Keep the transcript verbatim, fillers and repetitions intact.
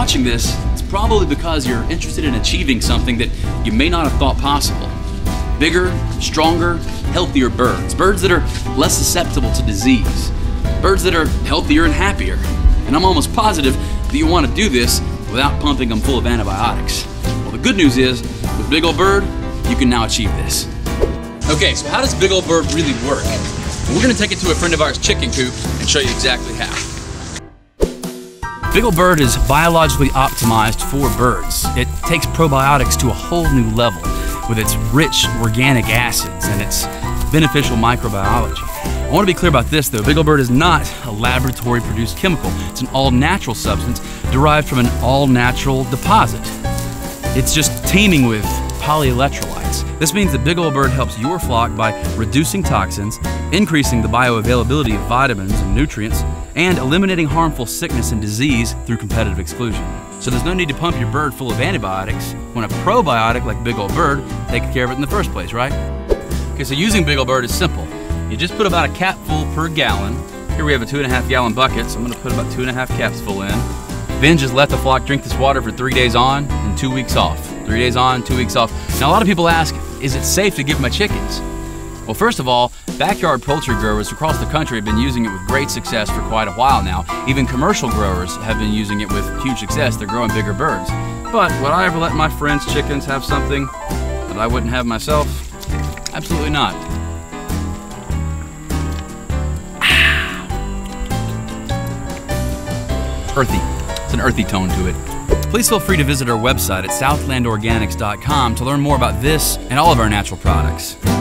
watching this, it's probably because you're interested in achieving something that you may not have thought possible. Bigger, stronger, healthier birds. Birds that are less susceptible to disease. Birds that are healthier and happier. And I'm almost positive that you want to do this without pumping them full of antibiotics. Well, the good news is, with Big Ol' Bird, you can now achieve this. Okay, so how does Big Ol' Bird really work? Well, we're gonna take it to a friend of ours' chicken coop and show you exactly how. Big Ol' Bird is biologically optimized for birds. It takes probiotics to a whole new level with its rich organic acids and its beneficial microbiology. I want to be clear about this though, Big Ol' Bird is not a laboratory produced chemical. It's an all-natural substance derived from an all-natural deposit. It's just teeming with polyelectrolytes. This means that Big Ol' Bird helps your flock by reducing toxins, increasing the bioavailability of vitamins and nutrients, and eliminating harmful sickness and disease through competitive exclusion. So there's no need to pump your bird full of antibiotics when a probiotic like Big Ol' Bird takes care of it in the first place, right? Okay, so using Big Ol' Bird is simple. You just put about a cap full per gallon. Here we have a two and a half gallon bucket, so I'm gonna put about two and a half caps full in. Then just let the flock drink this water for three days on and two weeks off. Three days on, two weeks off. Now a lot of people ask, is it safe to give my chickens? Well, first of all, backyard poultry growers across the country have been using it with great success for quite a while now. Even commercial growers have been using it with huge success. They're growing bigger birds. But would I ever let my friends' chickens have something that I wouldn't have myself? Absolutely not. Earthy. It's an earthy tone to it. Please feel free to visit our website at southland organics dot com to learn more about this and all of our natural products.